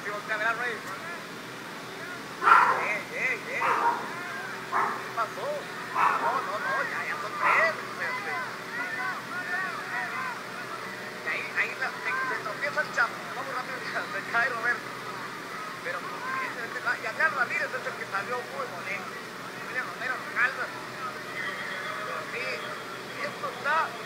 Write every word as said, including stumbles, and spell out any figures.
si voltea a ver a Rey. ¡Ey, ey, ey! ¿Qué pasó? No, no, no, ya, ya son tres. Este. Y ahí, ahí la, se, se tropieza el chavo. Vamos rápido, se cae Roberto. Pero, este, este, y acá Ramírez es el que salió muy molesto. Mira, Romero, calma. Pero sí, esto está